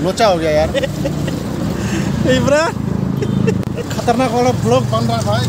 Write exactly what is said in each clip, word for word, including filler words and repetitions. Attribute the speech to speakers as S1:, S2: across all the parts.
S1: लोचा हो गया यार। इमरान खतरनाक वाला ब्लॉग बन रहा है भाई।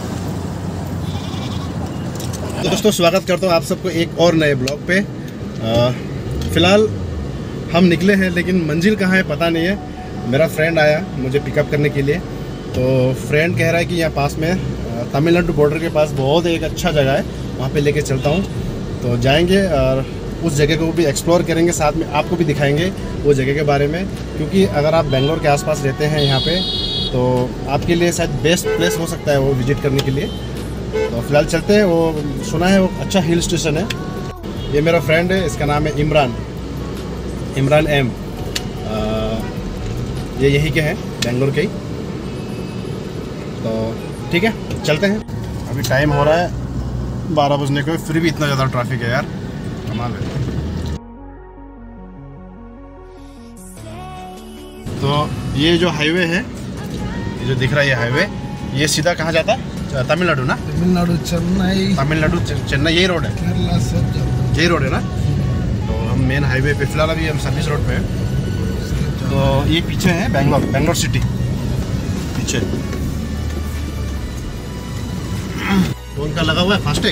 S1: दोस्तों स्वागत करता हूँ आप सबको एक और नए ब्लॉग पे। फ़िलहाल हम निकले हैं लेकिन मंजिल कहाँ है पता नहीं है। मेरा फ्रेंड आया मुझे पिकअप करने के लिए, तो फ्रेंड कह रहा है कि यहाँ पास में तमिलनाडु बॉर्डर के पास बहुत एक अच्छा जगह है, वहाँ पे लेके चलता हूँ। तो जाएंगे और उस जगह को भी एक्सप्लोर करेंगे, साथ में आपको भी दिखाएंगे वो जगह के बारे में, क्योंकि अगर आप बेंगलोर के आसपास रहते हैं यहाँ पे तो आपके लिए शायद बेस्ट प्लेस हो सकता है वो विजिट करने के लिए। तो फिलहाल चलते हैं। वो सुना है वो अच्छा हिल स्टेशन है। ये मेरा फ्रेंड है, इसका नाम है इमरान, इमरान एम। ये यहीं के हैं, बेंगलोर के ही। तो ठीक है चलते हैं। अभी टाइम हो रहा है बारह बजने को, फिर भी इतना ज़्यादा ट्रैफिक है यार, कमाल है। तो ये जो हाईवे है, ये जो दिख रहा है ये हाईवे, ये सीधा कहाँ जाता है? तमिलनाडु ना?
S2: तमिलनाडु चेन्नई,
S1: तमिलनाडु चेन्नई यही रोड है,
S2: केरला सब
S1: यही रोड है ना? तो हम मेन हाईवे पे फिलहाल अभी हम सर्विस रोड पे हैं। तो ये पीछे है बेंगलोर, बेंगलोर सिटी पीछे। तो उनका लगा हुआ है फास्टैग।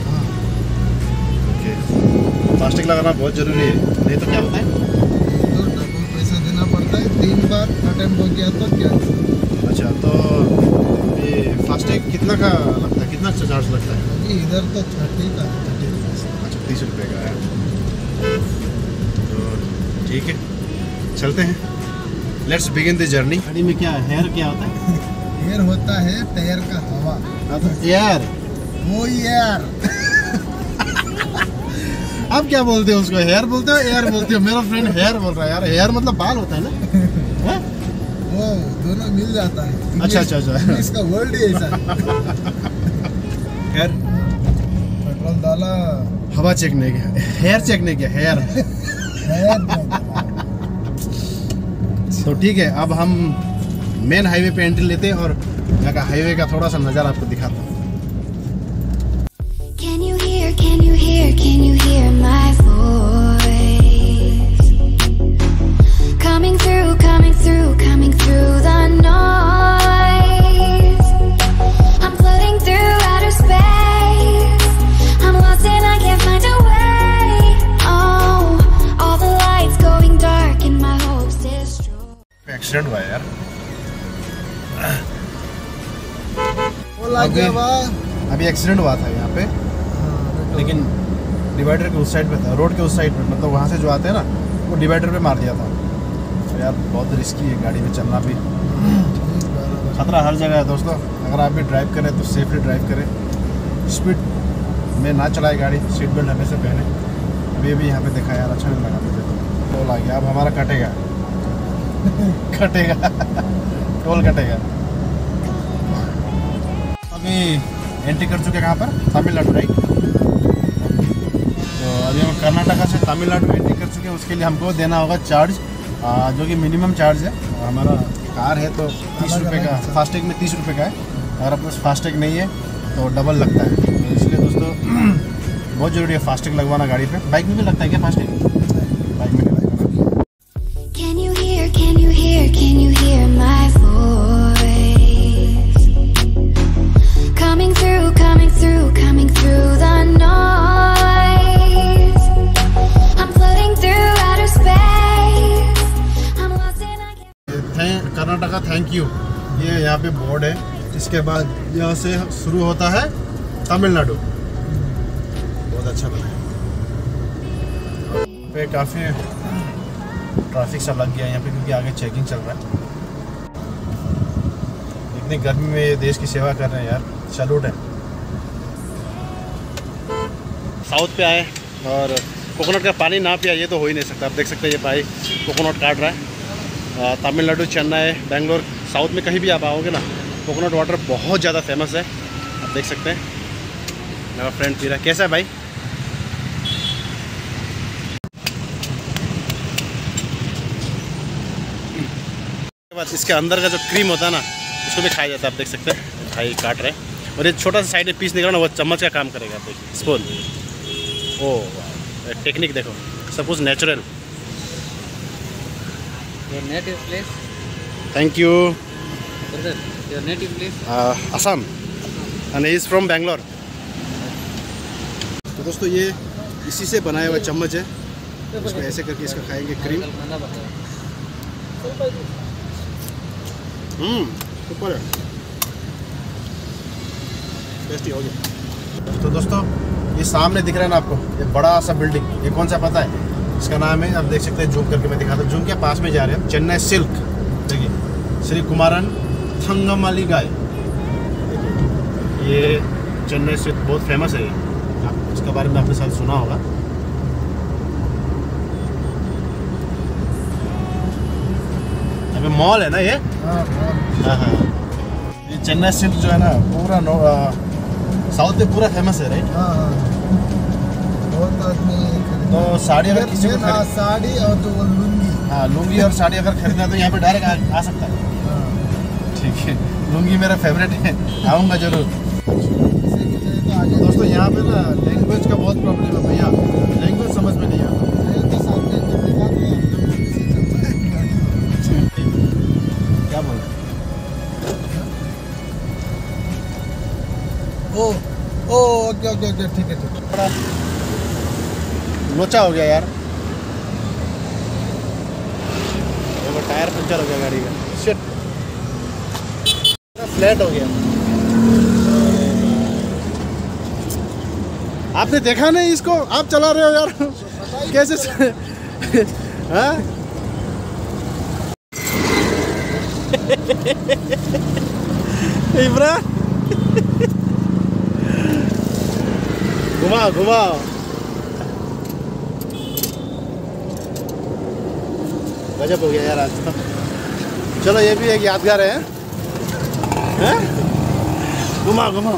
S1: ओके, फास्टैग लगाना बहुत ज़रूरी है, नहीं तो क्या होता है?
S2: तो डबल पैसा देना पड़ता है, तीन बार अटेम्प्ट हो गया तो क्या।
S1: अच्छा, तो ये फास्टैग कितना का लगता है, कितना चार्ज लगता है?
S2: अभी इधर तो थर्टी का है।
S1: अच्छा तीस रुपये का है। तो ठीक है चलते हैं, लेट्स बिगिन द जर्नी। गाड़ी में क्या हेयर क्या होता है?
S2: एयर होता है टायर का हवा।
S1: एयर,
S2: वो एयर
S1: आप क्या बोलते हो उसको? हेयर बोलते हो एयर बोलते हो? मेरा फ्रेंड हेयर बोल रहा है यार। हेयर मतलब बाल होता है ना? है?
S2: वो दोनों मिल जाता है।
S1: अच्छा अच्छा अच्छा,
S2: इसका वर्ड ही ऐसा है।
S1: हेयर
S2: पेट्रोल डाला,
S1: हवा चेक नहीं किया, हेयर चेक नहीं किया, हेयर। तो ठीक है, अब हम मेन हाईवे पे एंट्री लेते हैं और यहाँ का हाईवे का थोड़ा सा नज़ारा आपको दिखाता हूँ।
S3: Can you hear, can you hear, can you hear my voice? Coming through, coming through, coming through the noise. I'm floating through outer space. I'm lost and I can't find a way. Oh, all the lights going dark and my hopes destroyed.
S1: Accident हुआ है यार।
S2: वो लग गया वहाँ।
S1: अभी accident हुआ था यहाँ पे, लेकिन डिवाइडर के उस साइड पे था, रोड के उस साइड पे, मतलब वहाँ से जो आते हैं ना वो डिवाइडर पे मार दिया था। तो यार बहुत रिस्की है गाड़ी में चलना भी, खतरा हर जगह है दोस्तों। अगर आप भी ड्राइव करें तो सेफली ड्राइव करें, स्पीड में ना चलाए गाड़ी, सीट बेल्ट हमेशा पहने। अभी अभी यहाँ पे देखा यार, अच्छा नहीं लगा मुझे। तो टोल आ गया, अब हमारा कटेगा कटेगा टोल कटेगा। अभी एंट्री कर चुके कहाँ पर? तमिलनाडु, राइट? तो अभी हम कर्नाटका से तमिलनाडु एंट्री कर चुके हैं। उसके लिए हमको देना होगा चार्ज, जो कि मिनिमम चार्ज है। हमारा कार है तो तीस रुपये का, फास्टैग में तीस रुपये का है। अगर आपके पास फास्टैग नहीं है तो डबल लगता है। तो इसलिए दोस्तों बहुत ज़रूरी है फास्टैग लगवाना गाड़ी पे। बाइक में भी लगता है क्या फास्टैग? बाइक में नहीं लगता।
S3: Can you hear, can you hear, can you hear my voice? Coming through, coming through, coming through the noise. I'm floating through outer space. I'm lost and I can't.
S1: Karnataka thank you, ये यहाँ पे board है। इसके बाद यहाँ से शुरू होता है तमिलनाडु। बहुत अच्छा बना है। पे काफ़ी ट्रैफिक सा लग गया यहाँ पे, क्योंकि आगे चेकिंग चल रहा है। इतनी गर्मी में ये देश की सेवा कर रहे हैं यार, सैल्यूट है। साउथ पे आए और कोकोनट का पानी ना पिया ये तो हो ही नहीं सकता। आप देख सकते हैं ये भाई कोकोनट काट रहा है। तमिलनाडु, चेन्नई, बेंगलोर, साउथ में कहीं भी आप आओगे ना, कोकोनट वाटर बहुत ज़्यादा फेमस है। आप देख सकते हैं मेरा फ्रेंड पी रहा है। कैसा है भाई? बाद इसके अंदर का जो क्रीम होता है ना, उसको भी खाया जाता है। आप देख सकते हैं भाई काट रहे हैं। और ये छोटा सा साइड में पीस निकला ना, वो चम्मच का काम करेगा। देखिए स्पून, ओ टेक्निक देखो, सब कुछ natural.
S4: Your native place?
S1: Thank you.
S4: Brother, your native place?
S1: Assam and he is from Bangalore. तो दोस्तों ये इसी से बनाया हुआ चम्मच है, इसको ऐसे करके इसका खाएंगे क्रीम। हम्म सुपर है, टेस्टी हो गया। तो दोस्तों ये सामने दिख रहा है ना आपको, ये बड़ा सा बिल्डिंग, ये कौन सा पता है? इसका नाम है, आप देख सकते हैं, जूम करके मैं दिखाता हूँ। जूम के पास में जा रहे हैं हम, चेन्नई सिल्क। देखिए श्री कुमारन थंगमालिगाई, ये चेन्नई सिल्क बहुत फेमस है, ये आप इसके बारे में आपने साथ सुना होगा। अभी मॉल है ना ये।
S2: हाँ
S1: हाँ हाँ, ये चेन्नई सिल्क जो है ना पूरा नो साउथ में पूरा फेमस है, राइट?
S2: हाँ हाँ, बहुत आदमी खरीदते
S1: तो
S2: हैं।
S1: साड़ी अगर किसी को
S2: मेन, हाँ,
S1: खरीद,
S2: साड़ी और जो वो लुंगी।
S1: हाँ लुंगी और साड़ी अगर खरीदना है तो यहाँ पे डायरेक्ट आ, आ सकता है।
S2: हाँ,
S1: ठीक है, लुंगी मेरा फेवरेट है, आऊँगा जरूर।
S2: किसी की चाहिए तो आगे
S1: दोस्तों यहाँ पे ना लैंग्वेज का बहुत प्रॉब्लम है भैया, लैंग्वेज समझ में नहीं आता।
S2: चाहिए तो सामने जब दिखा दो, किसी चलता है गाड़ी।
S1: क्या बोल रहे
S2: oh oh okay okay okay, ठीक है ठीक है।
S1: बड़ा लोचा हो गया यार, वो टायर पंचर हो गया गाड़ी का, शिट, फ्लैट हो गया। आपने देखा नहीं इसको, आप चला रहे हो यार कैसे से? हाँ इमरान घुमाओ घुमाओ, गजब हो गया यार आज तो। चलो ये भी एक यादगार है, हैं? घुमाओ घुमाओ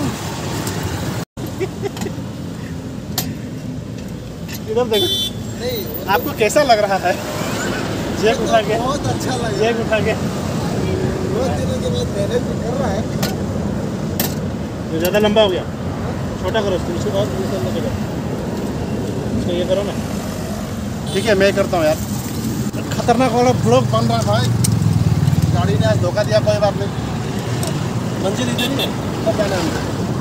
S1: इधर देखो,
S2: नहीं,
S1: आपको कैसा लग रहा है? जेब उठा के,
S2: बहुत अच्छा लगा।
S1: जेब उठा के
S2: बहुत दिनों के बाद मेहनत भी कर रहा है।
S1: जो ज़्यादा लंबा हो गया, छोटा करो उसको, इसको और दूसरा लगेगा, इसको ये करो ना। ठीक है मैं करता हूँ यार, खतरनाक वाला ब्लॉग बन रहा है भाई। गाड़ी ने आज धोखा दिया, कोई बात नहीं, मंजिल इधर ही है, कब जाना है हमको?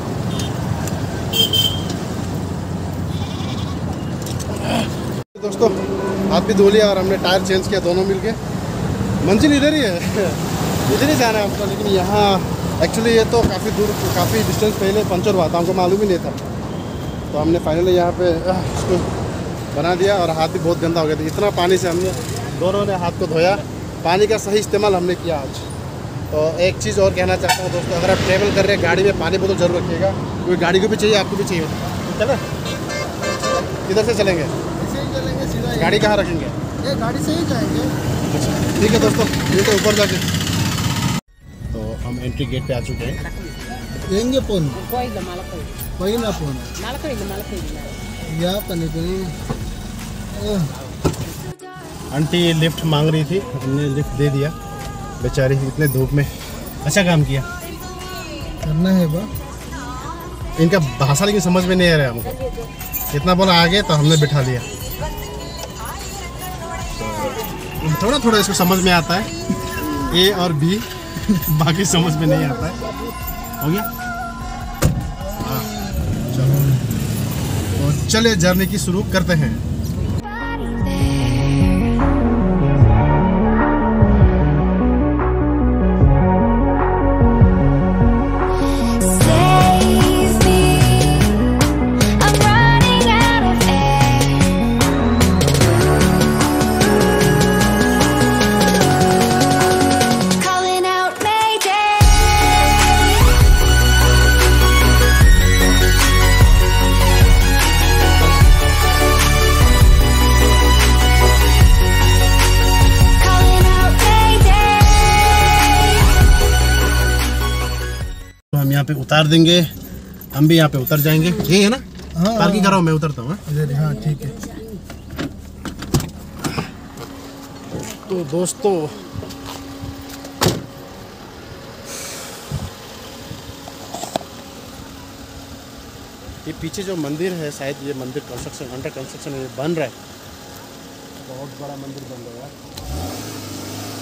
S1: दोस्तों हाथ भी धो लिया और हमने टायर चेंज किया दोनों मिलके। मंजिल इधर ही है, इधर ही जाना है हमको, लेकिन यहाँ एक्चुअली ये तो काफ़ी दूर, काफ़ी डिस्टेंस पहले पंचर हुआ था, हमको मालूम ही नहीं था। तो हमने फाइनली यहाँ पे इसको बना दिया और हाथ भी बहुत गंदा हो गया था। इतना पानी से हमने दोनों ने हाथ को धोया, पानी का सही इस्तेमाल हमने किया आज। तो एक चीज़ और कहना चाहता हूँ दोस्तों, अगर आप ट्रैवल कर रहे हैं गाड़ी में पानी बोतल जरूर रखिएगा, क्योंकि गाड़ी को भी चाहिए, आपको भी चाहिए। चलो किधर से चलेंगे?
S2: ऐसे ही चलेंगे सीधा।
S1: गाड़ी कहाँ रखेंगे?
S2: ये गाड़ी से ही जाएंगे।
S1: अच्छा ठीक है दोस्तों, मिलते हैं ऊपर जाके। तो हम एंट्री गेट पे आ चुके हैं।
S2: येंगे पोन
S4: Koila Malakoy.
S2: पहिला पोन
S4: Malakoy, Malakoy.
S2: या पनि पनि अह,
S1: आंटी लिफ्ट मांग रही थी, हमने लिफ्ट दे दिया, बेचारी इतने धूप में। अच्छा काम किया।
S2: करना है बा।
S1: इनका भाषा लेकिन समझ में नहीं आ रहा है हमको, इतना बोला आगे तो हमने बिठा लिया। तो थोड़ा थोड़ा इसको समझ में आता है, ए और बी, बाकी समझ में नहीं आता है। हो गया? हाँ, चलो तो चले जर्नी की शुरू करते हैं।
S3: Save me, I'm running out of air. Calling out Mayday. Calling out Mayday.
S1: तो हम यहाँ पे उतार देंगे, हम भी यहाँ पे उतर जाएंगे। यही है ना?
S2: हाँ
S1: पार्किंग कराओ, मैं उतरता हूँ। हाँ?
S2: इधर हाँ ठीक है।
S1: तो दोस्तों ये पीछे जो मंदिर है, शायद ये मंदिर कंस्ट्रक्शन, अंडर कंस्ट्रक्शन है, बन रहा है। बहुत बड़ा मंदिर बन रहा है यार।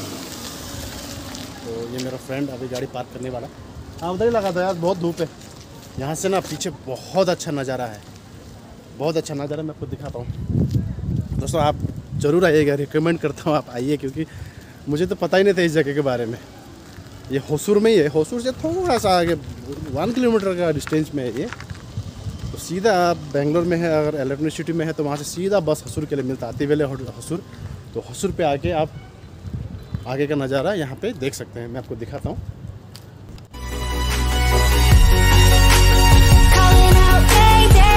S1: तो ये मेरा फ्रेंड अभी गाड़ी पार्क करने वाला। हाँ उधर ही लगा था यार, बहुत धूप है यहाँ से ना। पीछे बहुत अच्छा नज़ारा है, बहुत अच्छा नज़ारा, मैं आपको दिखाता हूँ। दोस्तों आप ज़रूर आइएगा, रिकमेंड करता हूँ आप आइए, क्योंकि मुझे तो पता ही नहीं था इस जगह के बारे में। ये होसूर में ही है, होसूर से थोड़ा सा आगे वन किलोमीटर का डिस्टेंस में है ये। तो सीधा आप बेंगलोर में है, अगर इलेक्ट्रिसिटी में है तो वहाँ से सीधा बस होसूर के लिए मिलता है, आती वेले होसूर। तो होसूर पे आके आप आगे का नज़ारा यहाँ पे देख सकते हैं। मैं आपको दिखाता हूँ।
S3: Calling out Mayday.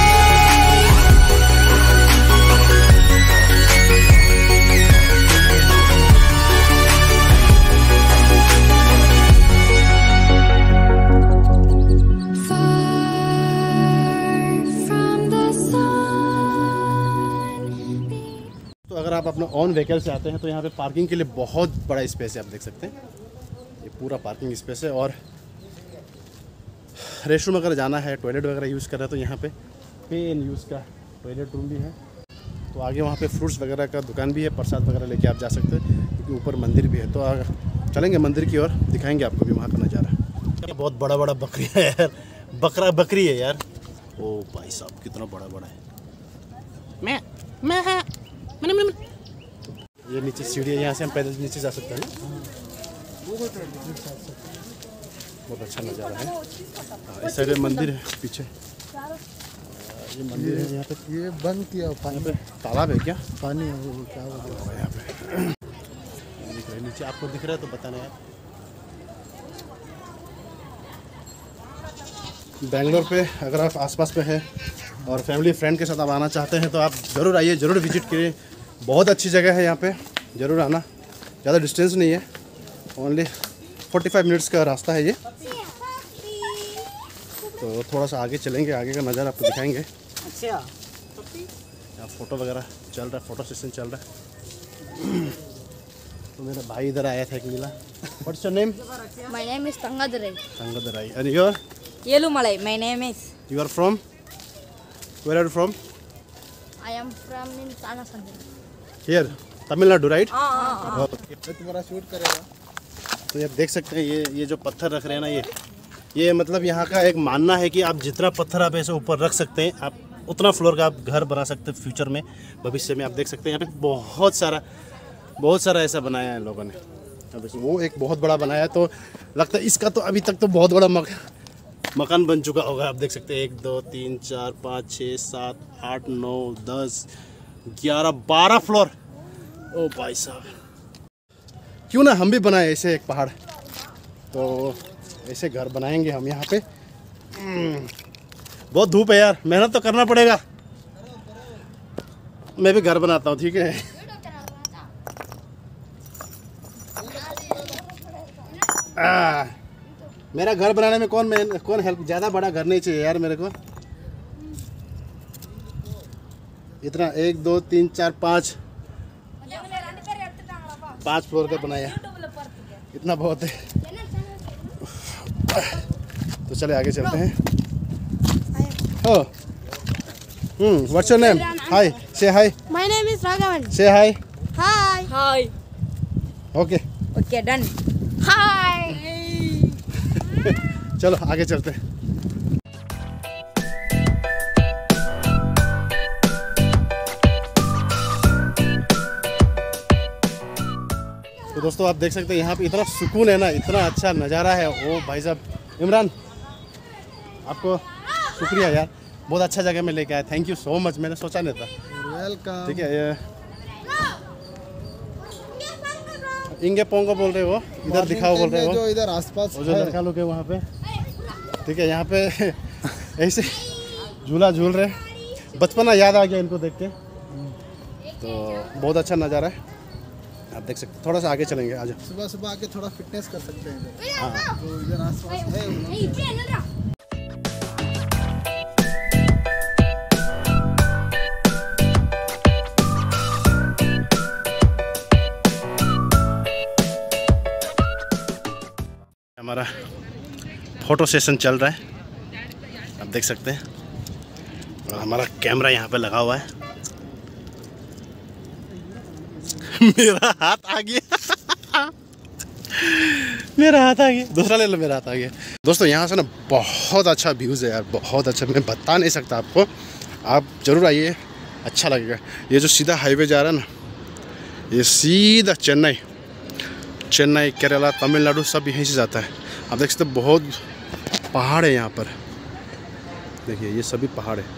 S1: तो अगर आप अपना ऑन व्हीकल से आते हैं तो यहाँ पे पार्किंग के लिए बहुत बड़ा स्पेस है, आप देख सकते हैं। ये पूरा पार्किंग स्पेस है, और रेस्टरूम अगर जाना है, टॉयलेट वगैरह यूज़ कर रहे हैं तो यहाँ पे पे एंड यूज़ का टॉयलेट रूम भी है। तो आगे वहाँ पे फ्रूट्स वगैरह का दुकान भी है, प्रसाद वगैरह लेके आप जा सकते हैं, क्योंकि ऊपर मंदिर भी है। तो अगर चलेंगे मंदिर की ओर, दिखाएंगे आपको भी वहाँ का नज़ारा। बहुत बड़ा बड़ा बकरी है यार, बकरा बकरी है यार। ओ भाई साहब कितना बड़ा बड़ा है। मैं मैं है मैंने मैंने ये नीचे सीढ़ी है, यहाँ से हम पैदल नीचे जा सकते हैं। बहुत अच्छा नज़ारा है। हाँ, इस साइड में मंदिर है पीछे, ये मंदिर है। यहाँ पे
S2: ये बंद किया पानी
S1: यहाँ पे तालाब है क्या?
S2: पानी है वो क्या बोलते हैं?
S1: यहाँ पे दिख रहा है, नीचे आपको दिख रहा है तो बताना यार। बेंगलोर पे अगर आप आसपास पे हैं और फैमिली फ्रेंड के साथ आप आना चाहते हैं तो आप ज़रूर आइए, ज़रूर विजिट करिए। बहुत अच्छी जगह है यहाँ पे, ज़रूर आना। ज़्यादा डिस्टेंस नहीं है, ओनली पैंतालीस मिनट्स का रास्ता है ये। तो थोड़ा सा आगे चलेंगे, आगे का नज़ारा आपको दिखाएंगे।
S4: अच्छा
S1: यहाँ फ़ोटो वगैरह चल रहा है, फ़ोटो सेशन चल रहा है। तो मेरा भाई इधर आया था एक मिला। What's your name?
S5: My name is Tangadurai.
S1: Tangadurai. And you're?
S5: Yelumalai. My name is.
S1: You are from? Where are you from?
S5: I am from in Tanasandra.
S1: Here, Tamil Nadu, right?
S5: हाँ हाँ हाँ.
S2: ये तुम्हारा शूट करेगा।
S1: तो ये आप देख सकते हैं, ये ये जो पत्थर रख रहे हैं ना, ये ये मतलब यहाँ का एक मानना है कि आप जितना पत्थर आप ऐसे ऊपर रख सकते हैं, आप उतना फ्लोर का आप घर बना सकते हैं फ्यूचर में, भविष्य में। आप देख सकते हैं यहाँ पे बहुत सारा बहुत सारा ऐसा बनाया है लोगों ने। अब इसमें वो एक बहुत बड़ा बनाया है, तो लगता है इसका तो अभी तक तो बहुत बड़ा मक, मकान बन चुका होगा। आप देख सकते हैं एक दो तीन चार पाँच छः सात आठ नौ दस ग्यारह बारह फ्लोर। ओ भाई साहब, क्यों ना हम भी बनाए ऐसे एक पहाड़। तो ऐसे घर बनाएंगे हम यहाँ पे। हम्म, बहुत धूप है यार, मेहनत तो करना पड़ेगा। मैं भी घर बनाता हूँ, ठीक है। आ, मेरा घर बनाने में कौन मैं कौन हेल्प, ज़्यादा बड़ा घर नहीं चाहिए यार मेरे को। इतना एक दो तीन चार पाँच पाँच फ्लोर का बनाया, इतना बहुत है। तो चले आगे चलते हैं। हो hmm what's your name? Hi, say hi.
S5: My name is Raghavan.
S1: Say hi.
S5: Hi. Hi.
S1: Okay
S5: Okay, done. Hi.
S1: चलो आगे चलते हैं। तो दोस्तों आप देख सकते हैं यहाँ पे इतना सुकून है ना, इतना अच्छा नज़ारा है। ओ भाई साहब इमरान, आपको शुक्रिया यार, बहुत अच्छा जगह में लेके आया। थैंक यू सो मच, मैंने सोचा नहीं था।
S2: वेलकम।
S1: ठीक है, ये इंगे पोंगो बोल रहे हो, इधर दिखाओ बोल रहे हो,
S2: जो इधर आसपास
S1: और जो
S2: है।
S1: लड़का लोग है वहाँ पे। ठीक है, यहाँ पे ऐसे झूला झूल रहे, बचपना याद आ गया इनको देख के। तो बहुत अच्छा नज़ारा है, आप देख सकते हैं। थोड़ा सा आगे चलेंगे, आ जाओ।
S2: सुबह सुबह आके थोड़ा फिटनेस कर सकते हैं इधर।
S1: हाँ
S2: तो इधर आसपास है।
S1: हमारा फोटो सेशन चल रहा है, आप देख सकते हैं। और हमारा कैमरा यहाँ पे लगा हुआ है। मेरा हाथ आ गया। मेरा हाथ आ गया, दूसरा ले लो, मेरा हाथ आ गया। दोस्तों यहाँ से ना बहुत अच्छा व्यूज़ है यार, बहुत अच्छा, मैं बता नहीं सकता आपको, आप ज़रूर आइए, अच्छा लगेगा। ये जो सीधा हाईवे जा रहा है ना, ये सीधा चेन्नई चेन्नई केरला तमिलनाडु सब यहीं से जाता है। आप देख सकते बहुत पहाड़ है यहाँ पर, देखिए ये सभी पहाड़ है।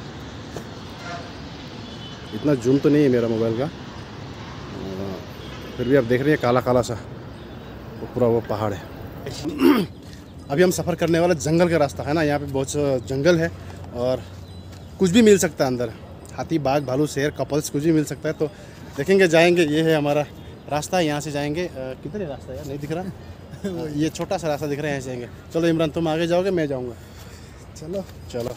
S1: इतना जूम तो नहीं है मेरा मोबाइल का, फिर भी आप देख रहे हैं काला काला सा वो पूरा वो पहाड़ है। अभी हम सफ़र करने वाला जंगल का रास्ता है ना, यहाँ पे बहुत जंगल है और कुछ भी मिल सकता है अंदर, हाथी बाघ भालू शेर कपल्स कुछ भी मिल सकता है। तो देखेंगे, जाएंगे। ये है हमारा रास्ता, यहाँ से जाएंगे। किधर है रास्ता यार, नहीं दिख रहा। ये छोटा सा रास्ता दिख रहा है, यहाँ से जाएंगे। चलो इमरान तुम आगे जाओगे, मैं जाऊँगा।
S2: चलो
S1: चलो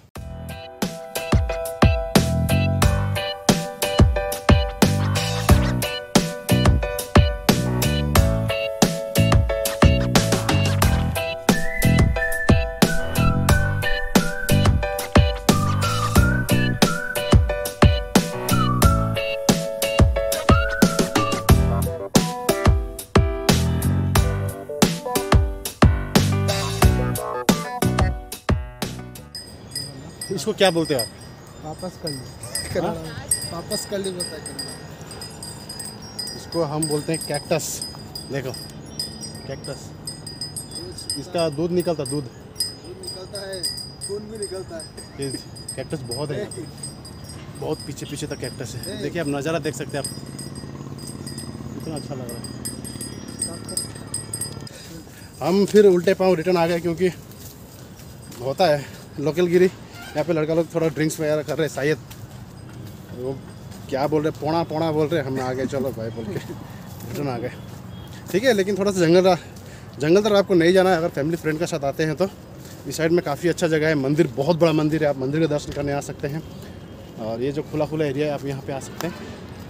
S1: इसको क्या बोलते हो आप?
S2: वापस कर ली, वापस कर ली बोलता है।
S1: इसको हम बोलते हैं कैक्टस। देखो कैक्टस, इसका दूध निकलता, दूध
S2: दूध निकलता है, खून भी निकलता है।
S1: ये कैक्टस बहुत है, बहुत पीछे पीछे तक कैक्टस है। देखिए आप नज़ारा देख सकते हैं आप, कितना अच्छा लग रहा है। हम फिर उल्टे पाँव रिटर्न आ गए, क्योंकि होता है लोकल गिरी, यहाँ पे लड़का लोग थोड़ा ड्रिंक्स वगैरह कर रहे हैं, शायद वो क्या बोल रहे, पोड़ा पोड़ा बोल रहे, हम आ गए चलो भाई बोल के रिटर्न आ गए। ठीक है, लेकिन थोड़ा सा जंगल जंगल तरफ आपको नहीं जाना है। अगर फैमिली फ्रेंड के साथ आते हैं तो इस साइड में काफ़ी अच्छा जगह है, मंदिर बहुत बड़ा मंदिर है, आप मंदिर के दर्शन करने आ सकते हैं। और ये जो खुला खुला एरिया है, आप यहाँ पे आ सकते हैं।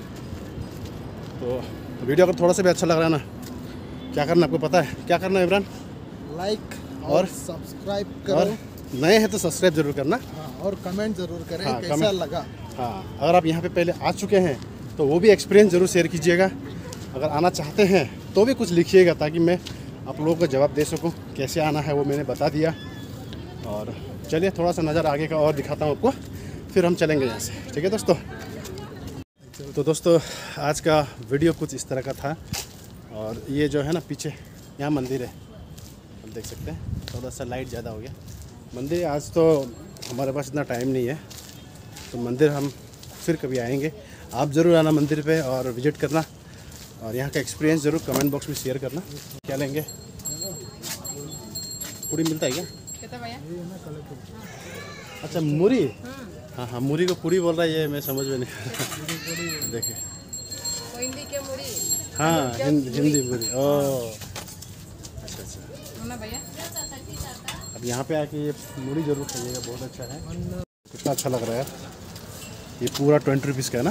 S1: तो वीडियो अगर थोड़ा सा भी अच्छा लग रहा है ना, क्या करना आपको पता है, क्या करना है इमरान?
S2: लाइक
S1: और
S2: और सब्सक्राइब करो,
S1: और नए हैं तो सब्सक्राइब जरूर करना।
S2: हाँ, और कमेंट जरूर करें
S1: हाँ,
S2: कैसा
S1: कमेंट।
S2: लगा।
S1: हाँ, अगर आप यहाँ पे पहले आ चुके हैं तो वो भी एक्सपीरियंस ज़रूर शेयर कीजिएगा। अगर आना चाहते हैं तो भी कुछ लिखिएगा, ताकि मैं आप लोगों को जवाब दे सकूं। कैसे आना है वो मैंने बता दिया। और चलिए थोड़ा सा नज़र आगे का और दिखाता हूँ आपको, फिर हम चलेंगे यहाँ से। ठीक है दोस्तों? तो दोस्तों आज का वीडियो कुछ इस तरह का था। और ये जो है ना पीछे, यहाँ मंदिर है, आप देख सकते हैं। थोड़ा सा लाइट ज़्यादा हो गया मंदिर। आज तो हमारे पास इतना टाइम नहीं है, तो मंदिर हम फिर कभी आएंगे। आप ज़रूर आना मंदिर पे और विज़िट करना, और यहाँ का एक्सपीरियंस ज़रूर कमेंट बॉक्स में शेयर करना। क्या लेंगे? पूरी मिलता है क्या? अच्छा मूरी, हाँ हाँ मूरी को पूरी बोल रहा है, ये मैं समझ में नहीं। देखिए
S5: हिंदी के मुड़ी
S1: हाँ, हिंद, हिंदी मूरी। ओह अच्छा अच्छा
S5: भैया।
S1: अब यहाँ पे आके ये मूरी जरूर खाइएगा, बहुत अच्छा है। कितना अच्छा लग रहा है यार। ये पूरा ट्वेंटी रुपीज़ का है ना?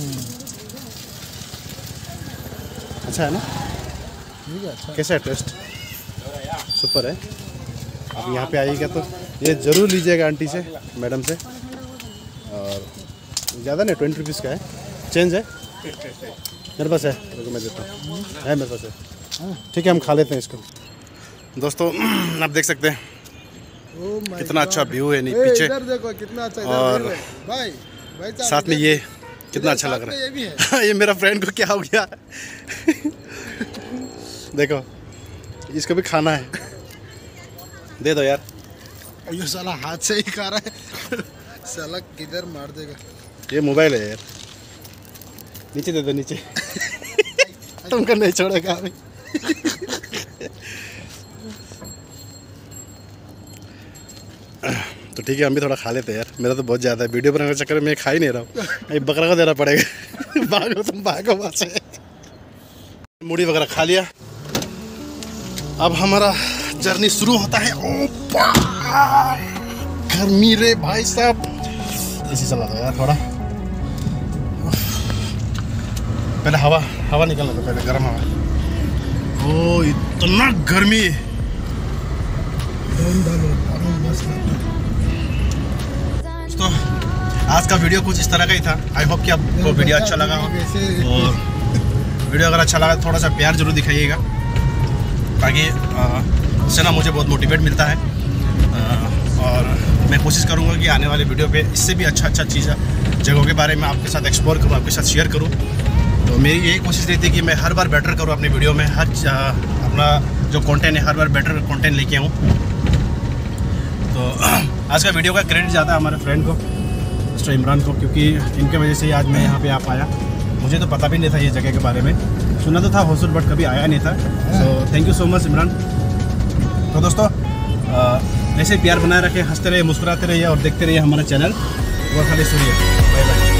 S1: अच्छा है ना?
S2: ठीक है, अच्छा।
S1: कैसा है टेस्ट? सुपर है। अब यहाँ पे आइएगा तो ये ज़रूर लीजिएगा आंटी से, मैडम से। और ज़्यादा नहीं, ट्वेंटी रुपीज़ का है। चेंज है मेरे पास, है तो मैं देता हूँ, है मेरे पास है। ठीक है हम खा लेते हैं इसको। दोस्तों आप देख सकते हैं
S2: Oh my
S1: कितना
S2: God.
S1: अच्छा व्यू है नहीं
S2: ए,
S1: पीछे,
S2: इधर देखो कितना अच्छा, इधर
S1: और
S2: देखो। भाई भाई साहब,
S1: साथ में
S2: इधर-
S1: ये कितना
S2: इधर
S1: अच्छा
S2: साथ
S1: लग
S2: में
S1: रहा
S2: ये भी है।
S1: है। ये मेरा फ्रेंड को क्या हो गया? देखो इसको भी खाना है, दे दो यार।
S2: ये साला हाथ से ही खा रहा है। साला किधर मार देगा।
S1: ये मोबाइल है यार, नीचे दे दो नीचे। तुमको नहीं छोड़ेगा अभी। तो ठीक है हम भी थोड़ा खा लेते हैं यार, मेरा तो बहुत ज़्यादा है। वीडियो बनाने के चक्कर में मैं खा ही नहीं रहा हूँ। ये बकरा को देना पड़ेगा। भागो तुम, भागो वहाँ से। मूढ़ी वगैरह खा लिया, अब हमारा जर्नी शुरू होता है। ओ गर्मी रे भाई साहब, ऐसे चला था यार थोड़ा। पहले हवा हवा निकलना था, पहले गर्म हवा। ओ इतना गर्मी। तो आज का वीडियो कुछ इस तरह का ही था। आई होप कि आपको वीडियो अच्छा लगा हो, और वीडियो अगर अच्छा लगा तो थोड़ा सा प्यार जरूर दिखाइएगा। ताकि इससे ना मुझे बहुत मोटिवेट मिलता है। आ, और मैं कोशिश करूँगा कि आने वाले वीडियो पे इससे भी अच्छा अच्छा चीज़ जगहों के बारे में आपके साथ एक्सप्लोर करूँ, आपके साथ शेयर करूँ। तो मेरी यही कोशिश रहती है कि मैं हर बार बेटर करूँ अपनी वीडियो में, हर अपना जो कंटेंट है हर बार बेटर कंटेंट लेके आऊँ। तो आज का वीडियो का क्रेडिट जाता है हमारे फ्रेंड को, मिस्टर इमरान को, क्योंकि इनके वजह से ही आज मैं यहाँ पे आ पाया। मुझे तो पता भी नहीं था ये जगह के बारे में, सुना तो था होसुल बट कभी आया नहीं था। So thank you so much Imran. तो दोस्तों ऐसे प्यार बनाए रखें, हंसते रहिए, मुस्कुराते रहिए और देखते रहिए हमारा चैनल वो खाली सुनिए। Bye bye.